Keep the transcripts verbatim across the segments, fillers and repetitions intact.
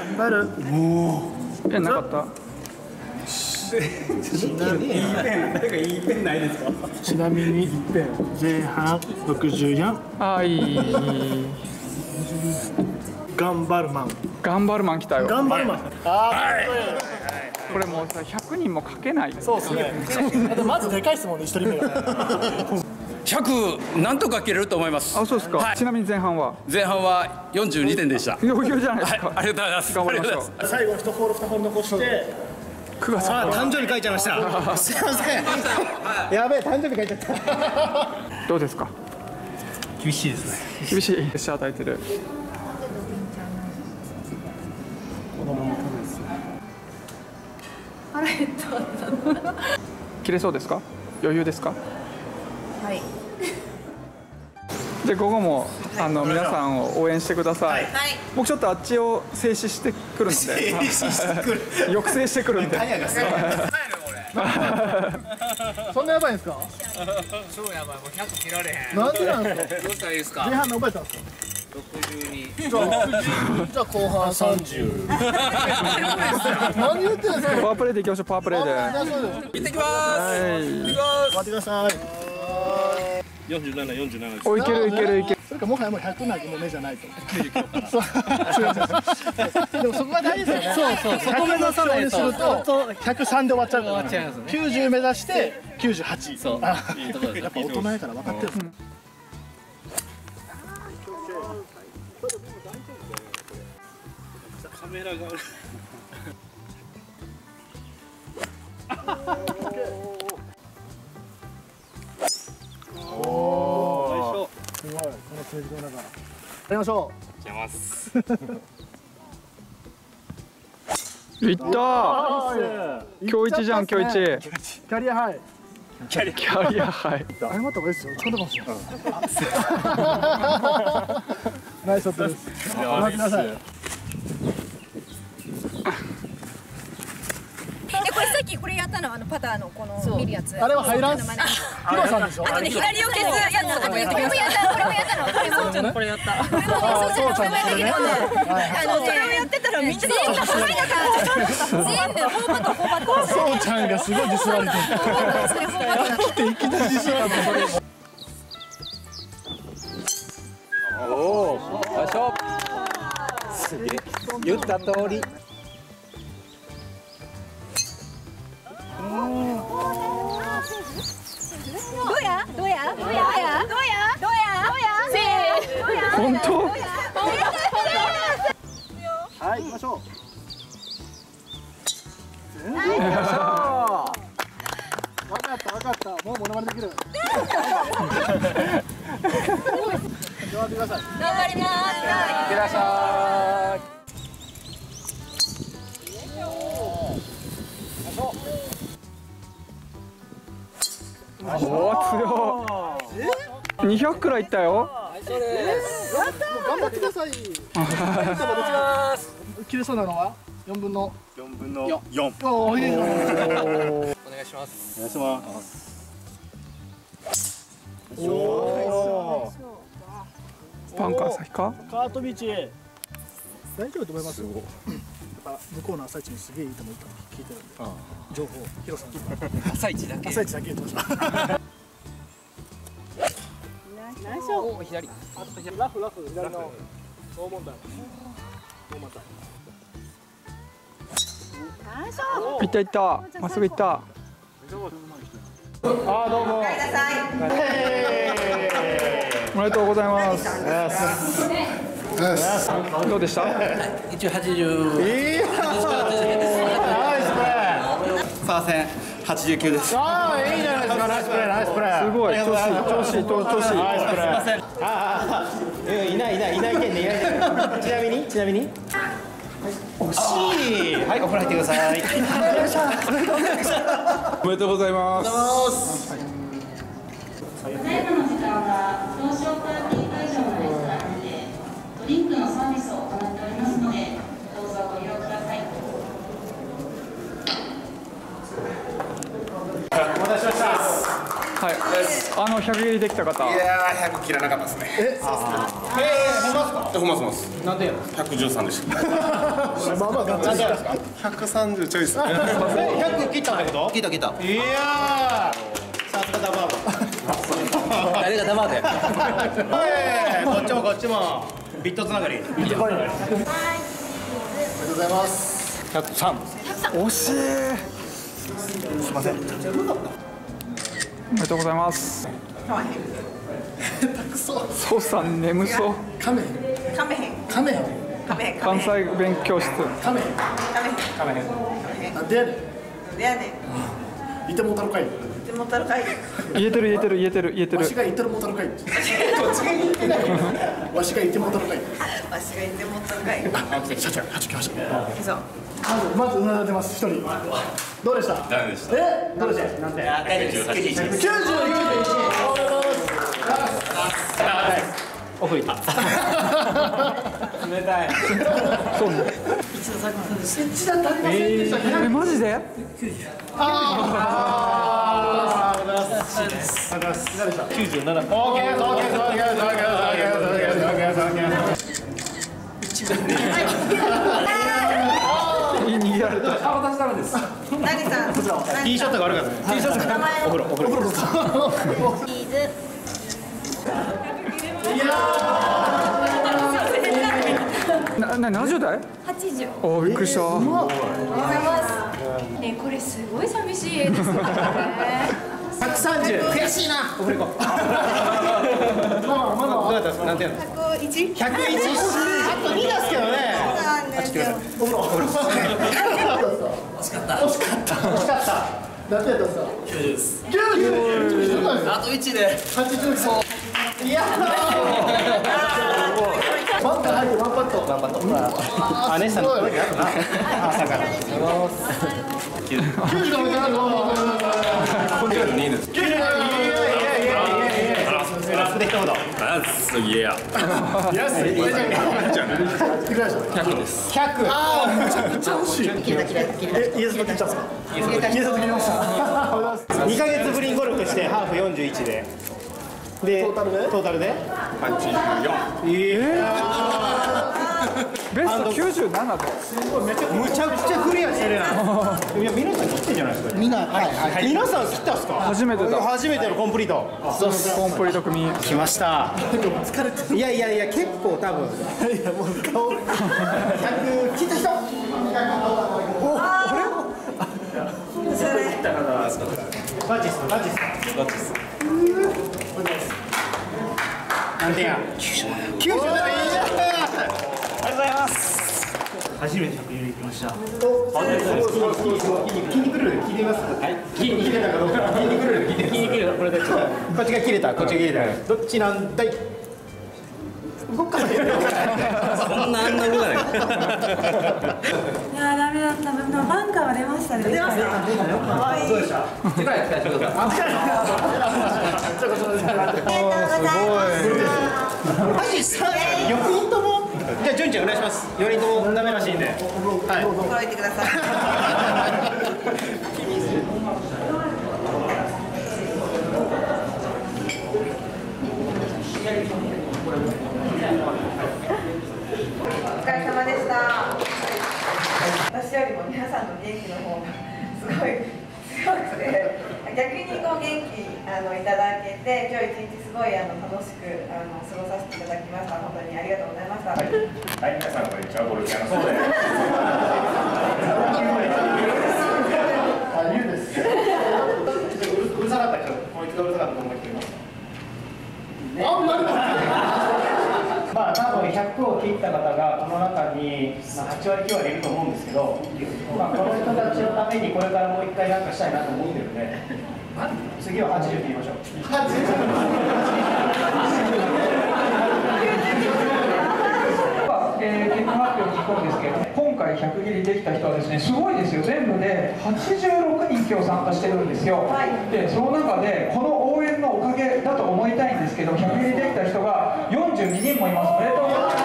張る。 ペンなかった。 ちなみにいいペンないですか。ちなみに前半ろくじゅうよん。 はい。 頑張るマン。 頑張るマン来たよ。 頑張るマン。ああ。 これもうさひゃくにんも書けない。 そうですね。まずでかい質問で一人目が。 ひゃくなんとか切れると思います。 あ、そうですか。はい、ちなみに前半は前半はよんじゅうにてんでした。 余裕じゃないですか。 はい、ありがとうございます。 頑張りましょう。 最後一ホール二ホール残して。 くがつ。 あ、誕生日書いちゃいました。すいません。やべえ、誕生日書いちゃった。 どうですか。 厳しいですね。 厳しい。プレッシャー与えてる。 腹減った。 切れそうですか。余裕ですか。 はい。 じゃあ午後もあの皆さんを応援してください。 はい。 僕ちょっとあっちを静止してくるので。 静止してくる。 抑制してくるんで。 タイヤがすごい。そんなやばいんですか。 超やばい。もうひゃく切られへん。 なんでなんですか。 どうしたらいいですか。 前半何倍だったんですか。 ろくじゅうに。 じゃあじゃあ後半さんじゅう。何言ってんですか。 パワープレイでいきましょう。パワープレイで。 行ってきます。 はい。 行ってきます。 待ってください。 よんじゅうなな、よんじゅうななです。 お、いけるいけるいける。 それかもはやもうひゃく投げの目じゃないと。きゅうじゅうキロから。でもそこが大事ですよね。そうそう。そこ目指さないとするとひゃくさんで終わっちゃうから。終わっちゃいますね。きゅうじゅう目指してきゅうじゅうはち。そう。やっぱ大人やから分かってる。 カメラが。 おお。すごい。この成長だから。やりましょう。 やます。 いったー。今日一じゃん今日一。 キャリアハイ。 キャリキャリアハイ。 謝った方がいいですよ。使ったかもしれない。ナイスショットです。待ってください。 これさっきこれやったのあのパターのこの見るやつ。 あれはハイランス。ヒロさんでしょ。 あとね左を消すやつ。あとこれもやったこれもやったの。これもちゃんこれやった。これもそうちゃんこれもやったけどね。あのそれをやってたらみんな全部全部フォーバットフォーバット。 そうちゃんがすごいディスられてる。 それフォーバットだ。 来ていきなりディスられてる。 おお。よいしょ。すげえ。言った通り。 どうやどうやどうやどうやどうやどうやせー本当。 はい行きましょう。分かった分かったもうモノマネできる。頑張ってください。 頑張ります。 いってらっしゃい。 おお強い。にひゃくくらいいったよ。 頑張ってください。切れそうなのは四分の四分の四。 おおいいですね。 お願いします。 お願いします。 おお。 パンカー先か。 カートビーチ。大丈夫と思いますよ。やっぱ向こうの朝一にすげえいいと思うから聞いてるんで。情報ヒロさん。 朝一だけ。 朝一だけ言ってました。 ナイス。お左。 ラフラフ左の大問題。大問題。 いったいった。まっすぐいった。あーどうも。おめでとうございます。どうでした？ 一応八十。 いいな。ナイスプレー。 サーセン八十九です。 ああいいじゃないですか。ナイスプレーナイスプレー。 すごい調子いい調子いい調子いい。 ナイスプレー。ああいないいないいないけんねいないけん。ちなみにちなみに。惜しい。はいお風呂入ってください。 おめでとうございます。 ただいまの時間は東証パーティー会場のレストランでドリンクのサービスを行っておりますのでどうぞご利用ください。 お待たせしました。 はい。あのひゃく切りできた方。 いやー、ひゃく切らなかったですね。え、そうですね。えー、ほんまですか？ほんまです。なんでやろ？ひゃくじゅうさんでした。まあまあ、なんでですか？ひゃくさんじゅうちょいです。ひゃく切ったんだけど？切った切った。いやー、さすがダバーバ。誰がダバーだよ。こっちもこっちもビットつながり。ビットつながり。はい。ありがとうございます。ひゃくさん。 惜しい。すみません。おめでとうございます。そうさん眠そう。 カメ。 カメヘン。 カメ。 カメヘン。 関西弁教室。 カメ。 カメヘン。 カメヘン。 なんでやねん。 でやねん。 いてもたのかい。 でもたるかい。 言えてる言えてる言えてる言えてる。 わしがいてるもたのかい。どっちが言ってない。わしがいてもたのかい。 わしがいてもたるかい。 あ、社長、社長来ました。 そう。 まず、まずうなだれてます。一人。どうでした。 ダメでした。 え、どうでした。なんて。 きゅうじゅうはち。 九十九点一。 おふいた。冷たい。 そうね。 一段足りませんでした。 えマジで？ ああ。ありがとうございます。ありがとうございます。いかがでした。 きゅうじゅうなな。オッケー、オッケー、オッケー、オッケー、オッケー、オッケー、オッケー、オッケー。 いい逃げられた。 何さん。 ティーショットが悪かった。ティーショットが。お風呂、お風呂。 チーズ。 な、な、何十代？ 八十。 おお、びっくりした。 ありがとうございます。ね、これすごい寂しい絵ですよね。 百三十。悔しいな。お風呂行こう。ママ、ママ。どうだったですか。なんていうの。 百一。 百一。あと二ですけどね。 なんですよ。 お風呂、お風呂。惜しかった。惜しかった。惜しかった。なんてやったんですか。九十です。九十。あと一で。八十。いや。ワンパット入ってワンパット。ワンパット。あ、姉さんの。朝から。九十のメダル。こっちが二です。九十。いやいやいやいやいや。ラストで一言。ラストイヤー。いや、すごい。百です。百。ああ、めちゃくちゃ惜しい。切れた切れた切れた。え、イエスと切ったんですか。イエスと切りました。二ヶ月ぶりにゴルフしてハーフ四十一で。で、トータルで。トータルで。八十四。ええ。 ベストきゅうじゅうななで。 すごい、めちゃむちゃくちゃクリアしてるやん。いや、皆さん切ってんじゃないですか。みんな、はいはい。皆さん切ったんですか。 初めてだ。 初めてのコンプリート。 コンプリート組。 来ました。疲れてる。いやいやいや、結構多分。いや、もう顔。百切った人。お、これ。バチス、バチス。バチス。何点や。九十七。九十七。いいじゃん。ありがとうございます。初めて百入れてきました。筋肉ルール聞いてみます。はい。筋肉ルールかどうか。筋肉ルール聞いてみます。筋肉ルールこれで。こっちが切れた。こっちが切れた。どっちなんだい。動かない。そんなあんな動かない。いやダメだった。バンカーが出ましたね。出ました。可愛い。どうでした。世界最初から。ありがとうございます。よにんとも。じゃあ順次お願いします。よにんともダメらしいんで。はい。心得てください。お疲れ様でした。私よりも皆さんの元気の方がすごい強くて、逆にこう元気あのいただけて、今日一日すごいあの楽しくあの過ごさせていただきました。本当にありがとうございました。はい、はい、皆さんこんにちは。ゴルフ屋のそうで。あ、ゆうです。うるさかった人、こいつがうるさかったと思う人います。あ、なんだ。まあ多分ひゃくを切った方がこの中にはちわりきゅうわりいると思うんですけど、まあ、この人たちのためにこれからもう一回なんかしたいなと思ってるんで、次ははちじゅうって言いましょう。えー、結果発表に聞くんですけど、今回ひゃく切りできた人はですね、すごいですよ。全部ではちじゅうろくにん今日参加してるんですよ。でその中でこの応援のおかげだと思いたいんですけど、ひゃく切りできた人がよんじゅうににんもいます。おめでとうございます。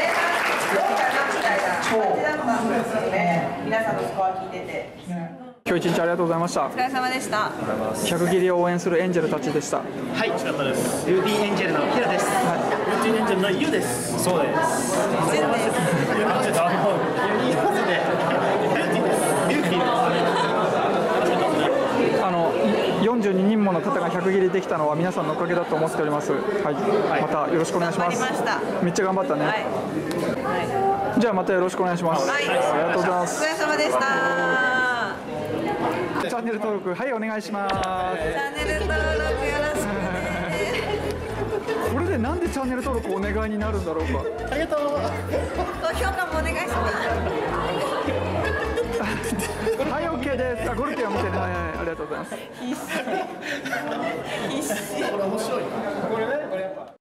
今日今日一日ありがとうございました。 お疲れ様でした。 ひゃく切りを応援するエンジェルたちでした。 はい、楽しかったです。ビューティーエンジェルのヒラです。ビューティーエンジェルのユウです。そうです。 全です。 ユニバースで、ユニバースで、ビューティーです。ビューティーです。 あのよんじゅうににんもの方がひゃく切りできたのは皆さんのおかげだと思っております。はい、またよろしくお願いします。 頑張りました。 めっちゃ頑張ったね。 はい。はい、 じゃあまたよろしくお願いします。 はい、 ありがとうございます。 お疲れ様でした。 チャンネル登録はいお願いします。 チャンネル登録よろしくね。 これでなんでチャンネル登録お願いになるんだろうか。 ありがとう。 高評価もお願いします。 はい、オッケーです。あ、ゴルフは見てね。はい、ありがとうございます。 必死。必死。 これ面白いな。これね、これやっぱ。